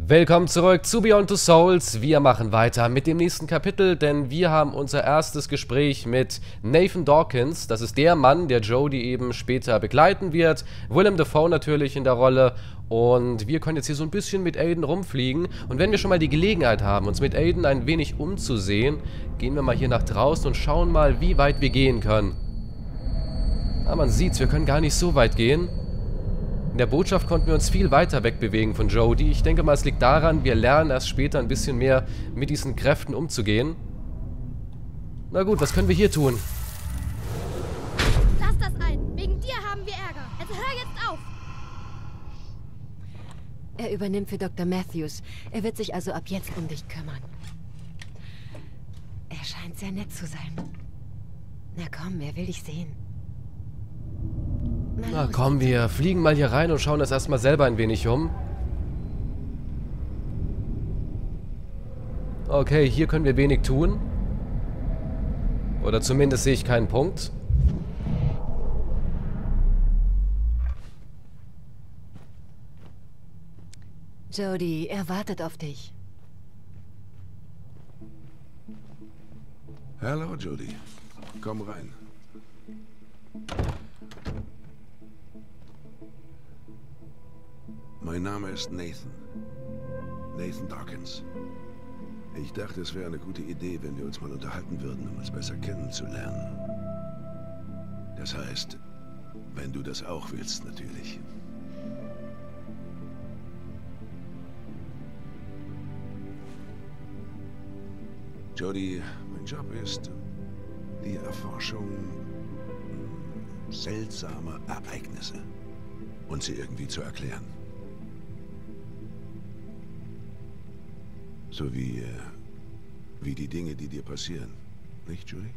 Willkommen zurück zu Beyond Two Souls. Wir machen weiter mit dem nächsten Kapitel, denn wir haben unser erstes Gespräch mit Nathan Dawkins. Das ist der Mann, der Jodie eben später begleiten wird. Willem Dafoe natürlich in der Rolle. Und wir können jetzt hier so ein bisschen mit Aiden rumfliegen. Und wenn wir schon mal die Gelegenheit haben, uns mit Aiden ein wenig umzusehen, gehen wir mal hier nach draußen und schauen mal, wie weit wir gehen können. Ah, man sieht's, wir können gar nicht so weit gehen. In der Botschaft konnten wir uns viel weiter wegbewegen von Jodie. Ich denke mal, es liegt daran, wir lernen erst später ein bisschen mehr mit diesen Kräften umzugehen. Na gut, was können wir hier tun? Lass das ein. Wegen dir haben wir Ärger. Also hör jetzt auf. Er übernimmt für Dr. Matthews. Er wird sich also ab jetzt um dich kümmern. Er scheint sehr nett zu sein. Na komm, er will dich sehen. Na komm, wir fliegen mal hier rein und schauen das erstmal selber ein wenig um. Okay, hier können wir wenig tun. Oder zumindest sehe ich keinen Punkt. Jodie, er wartet auf dich. Hallo, Jodie. Komm rein. Mein Name ist Nathan. Nathan Dawkins. Ich dachte, es wäre eine gute Idee, wenn wir uns mal unterhalten würden, um uns besser kennenzulernen. Das heißt, wenn du das auch willst, natürlich. Jodie, mein Job ist die Erforschung seltsamer Ereignisse und sie irgendwie zu erklären. So wie die Dinge, die dir passieren. Nicht, Julie?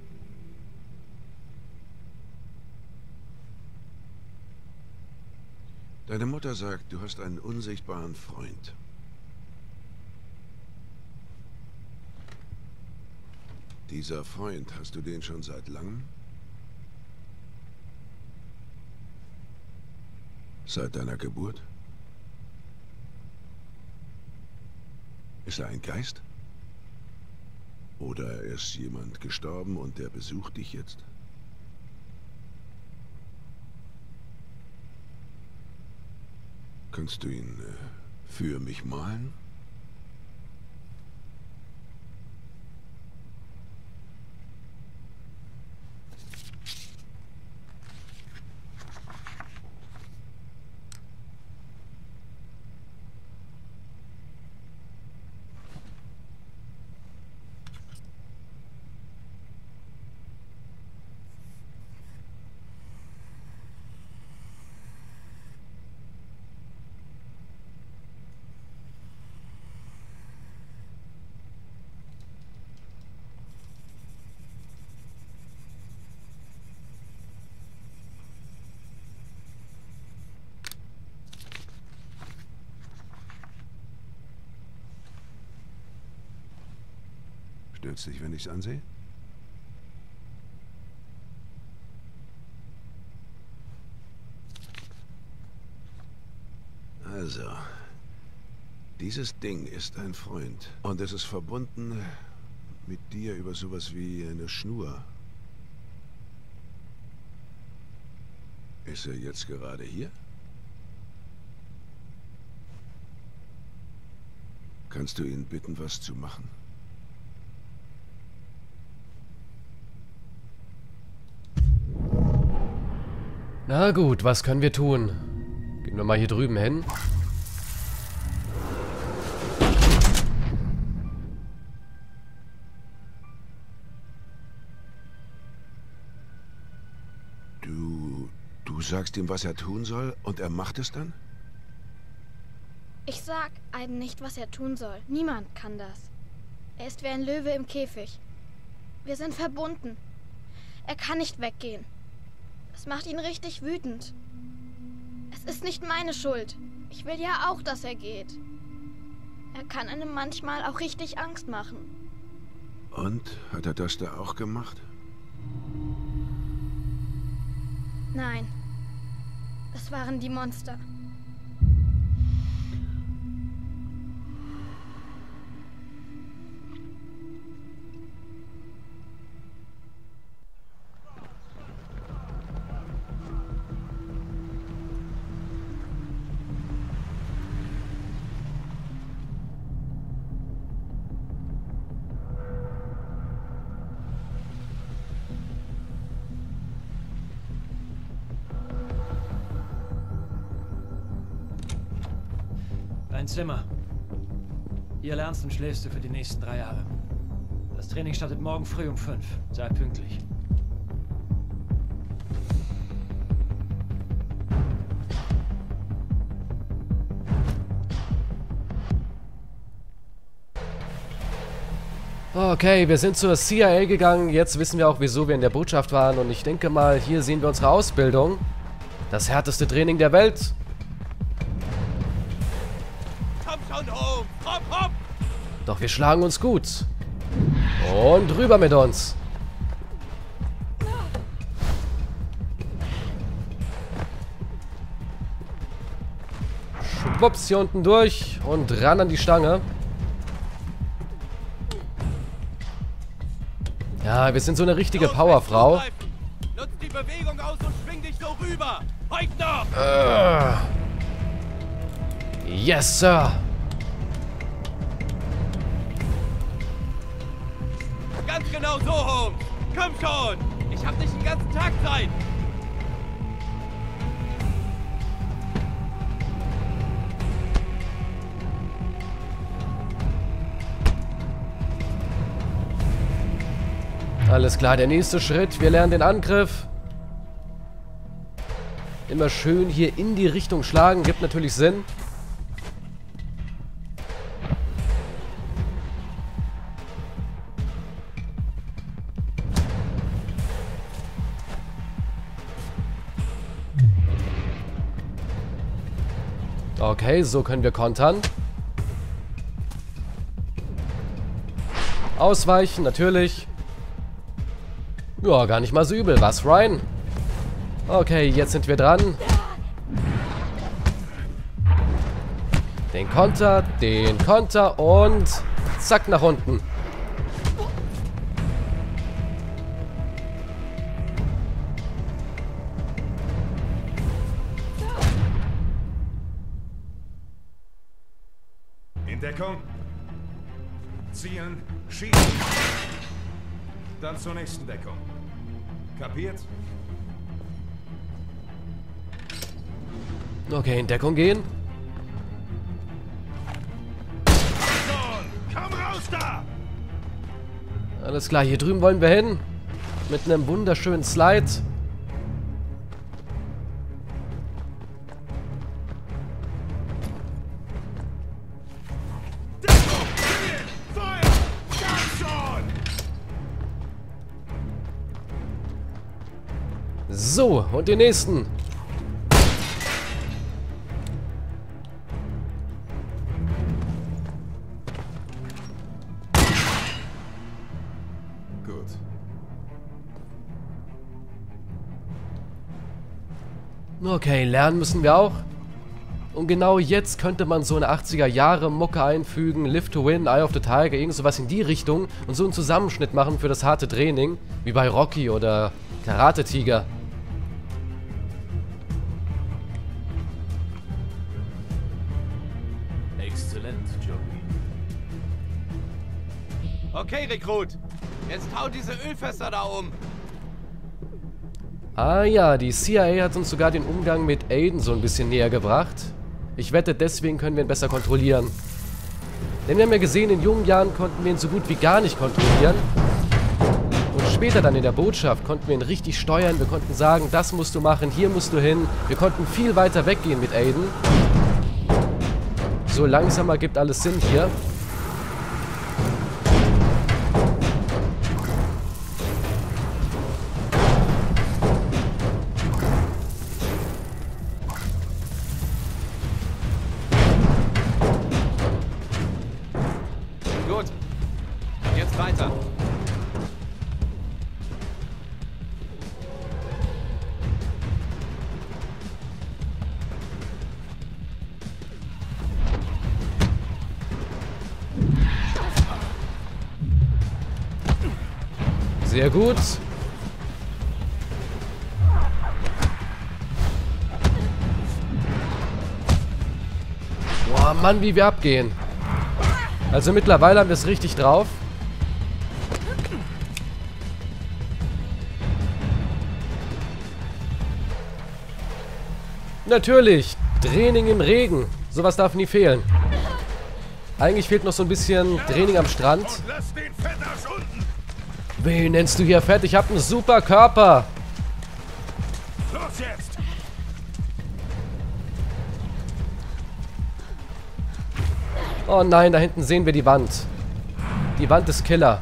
Deine Mutter sagt, du hast einen unsichtbaren Freund. Dieser Freund, hast du den schon seit langem? Seit deiner Geburt? Ist er ein Geist? Oder ist jemand gestorben und der besucht dich jetzt? Kannst du ihn für mich malen? Stört's dich, wenn ich's ansehe? Also, dieses Ding ist ein Freund und es ist verbunden mit dir über sowas wie eine Schnur. Ist er jetzt gerade hier? Kannst du ihn bitten, was zu machen? Na gut, was können wir tun? Gehen wir mal hier drüben hin. Du sagst ihm, was er tun soll, und er macht es dann? Ich sag Aiden nicht, was er tun soll. Niemand kann das. Er ist wie ein Löwe im Käfig. Wir sind verbunden. Er kann nicht weggehen. Es macht ihn richtig wütend. Es ist nicht meine Schuld. Ich will ja auch, dass er geht. Er kann einem manchmal auch richtig Angst machen. Und? Hat er das da auch gemacht? Nein. Es waren die Monster. Dein Zimmer. Hier lernst und schläfst du für die nächsten 3 Jahre. Das Training startet morgen früh um 5. Sei pünktlich. Okay, wir sind zur CIA gegangen. Jetzt wissen wir auch, wieso wir in der Botschaft waren. Und ich denke mal, hier sehen wir unsere Ausbildung. Das härteste Training der Welt. Komm schon, Holmes! Komm, komm! Doch wir schlagen uns gut. Und rüber mit uns. Schwupps, hier unten durch und ran an die Stange. Ja, wir sind so eine richtige Powerfrau. Nutz die Bewegung aus und schwing dich so rüber! Heute noch! Yes, Sir. Ganz genau so, Holmes! Komm schon! Ich hab nicht den ganzen Tag Zeit! Alles klar, der nächste Schritt. Wir lernen den Angriff. Immer schön hier in die Richtung schlagen. Gibt natürlich Sinn. Okay, so können wir kontern. Ausweichen, natürlich. Ja, gar nicht mal so übel. Was, Ryan? Okay, jetzt sind wir dran. Den Konter und zack, nach unten. In Deckung. Zielen, schießen. Dann zur nächsten Deckung. Kapiert? Okay, in Deckung gehen. Komm raus da! Alles klar, hier drüben wollen wir hin. Mit einem wunderschönen Slide. So, und den nächsten. Gut. Okay, lernen müssen wir auch. Und genau jetzt könnte man so eine 80er-Jahre-Mucke einfügen. Live to Win, Eye of the Tiger, irgend sowas in die Richtung. Und so einen Zusammenschnitt machen für das harte Training. Wie bei Rocky oder Karate Tiger. Exzellent, Joey. Okay, Rekrut. Jetzt hau diese Ölfässer da um. Ah ja, die CIA hat uns sogar den Umgang mit Aiden so ein bisschen näher gebracht. Ich wette, deswegen können wir ihn besser kontrollieren. Denn wir haben ja gesehen, in jungen Jahren konnten wir ihn so gut wie gar nicht kontrollieren. Und später dann in der Botschaft konnten wir ihn richtig steuern. Wir konnten sagen, das musst du machen, hier musst du hin. Wir konnten viel weiter weggehen mit Aiden. So langsam ergibt alles Sinn hier. Gut. Jetzt weiter. Sehr gut. Boah, Mann, wie wir abgehen. Also mittlerweile haben wir es richtig drauf. Natürlich. Training im Regen. Sowas darf nie fehlen. Eigentlich fehlt noch so ein bisschen Training am Strand. Und lass den Fettarsch unten. Wen nennst du hier fett? Ich habe einen super Körper. Los jetzt. Oh nein, da hinten sehen wir die Wand. Die Wand ist Killer.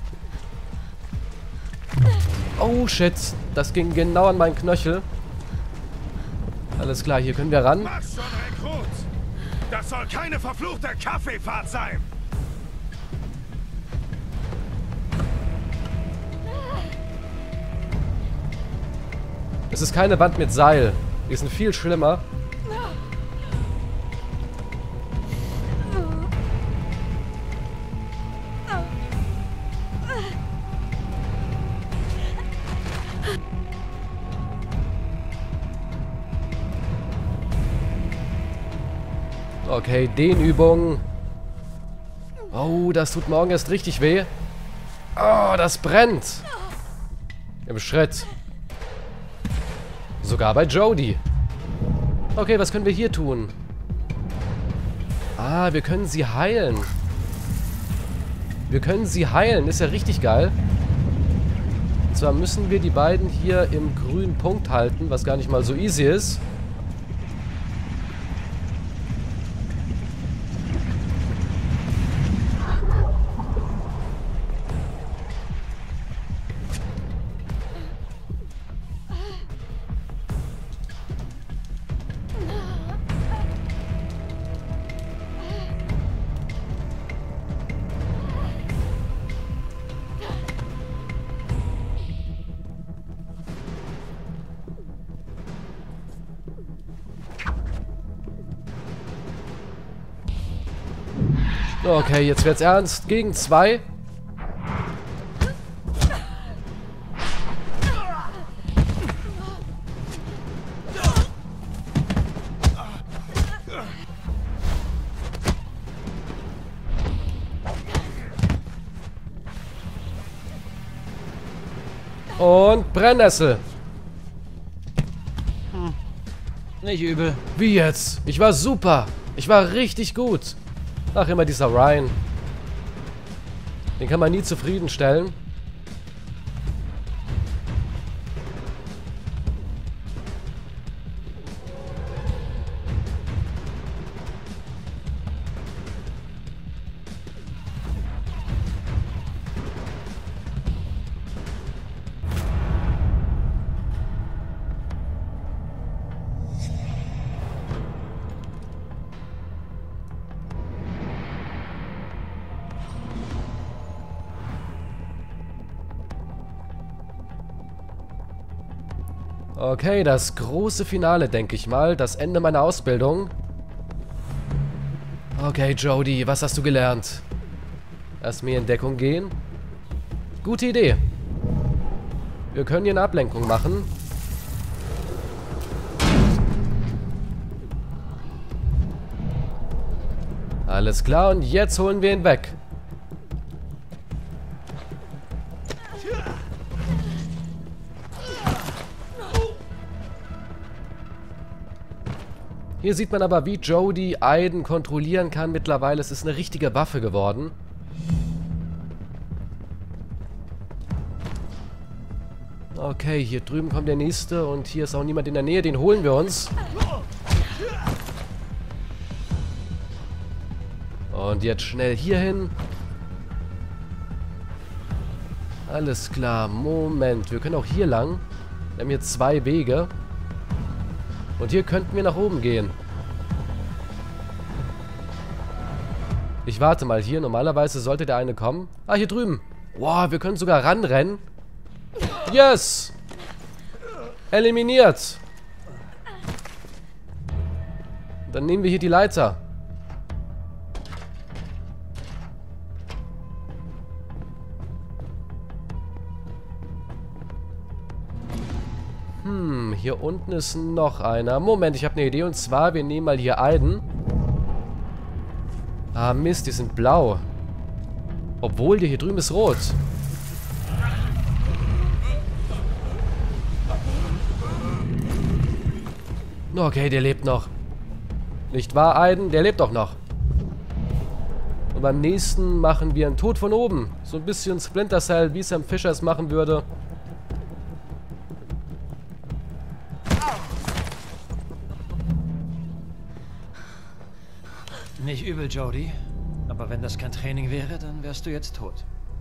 Oh shit, das ging genau an meinen Knöchel. Alles klar, hier können wir ran. Mach schon, Rekrut. Das soll keine verfluchte Kaffeefahrt sein. Es ist keine Wand mit Seil. Die sind viel schlimmer. Okay, Dehnübung. Oh, das tut morgen erst richtig weh. Oh, das brennt. Im Schritt. Sogar bei Jodie. Okay, was können wir hier tun? Ah, wir können sie heilen. Wir können sie heilen. Ist ja richtig geil. Und zwar müssen wir die beiden hier im grünen Punkt halten, was gar nicht mal so easy ist. Okay, jetzt wird's ernst. Gegen 2. Und Brennnessel. Nicht übel. Wie jetzt? Ich war super. Ich war richtig gut. Ach, immer dieser Ryan. Den kann man nie zufriedenstellen. Okay, das große Finale, denke ich mal. Das Ende meiner Ausbildung. Okay, Jodie, was hast du gelernt? Lass mir in Deckung gehen. Gute Idee. Wir können hier eine Ablenkung machen. Alles klar, und jetzt holen wir ihn weg. Hier sieht man aber, wie Jodie Aiden kontrollieren kann mittlerweile. Es ist eine richtige Waffe geworden. Okay, hier drüben kommt der nächste und hier ist auch niemand in der Nähe. Den holen wir uns. Und jetzt schnell hier hin. Alles klar, Moment. Wir können auch hier lang. Wir haben hier 2 Wege. Und hier könnten wir nach oben gehen. Ich warte mal hier. Normalerweise sollte der eine kommen. Ah, hier drüben. Wow, wir können sogar ranrennen. Yes! Eliminiert. Dann nehmen wir hier die Leiter. Hier unten ist noch einer. Moment, ich habe eine Idee. Und zwar, wir nehmen mal hier Aiden. Ah, Mist, die sind blau. Obwohl, der hier drüben ist rot. Okay, der lebt noch. Nicht wahr, Aiden? Der lebt doch noch. Und beim nächsten machen wir einen Tod von oben. So ein bisschen Splinter Cell, wie Sam Fisher es machen würde. Nicht übel, Jodie. Aber wenn das kein Training wäre, dann wärst du jetzt tot.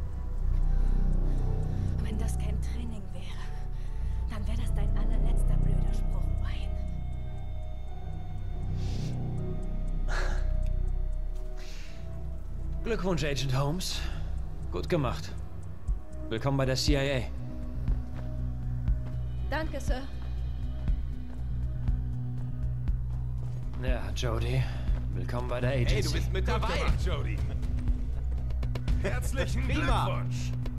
Wenn das kein Training wäre, dann wäre das dein allerletzter blöder Spruch, Wayne. Glückwunsch, Agent Holmes. Gut gemacht. Willkommen bei der CIA. Danke, Sir. Ja, Jodie. Willkommen bei der Agency. Hey, du bist mit dabei. Jodie. Herzlichen Glückwunsch.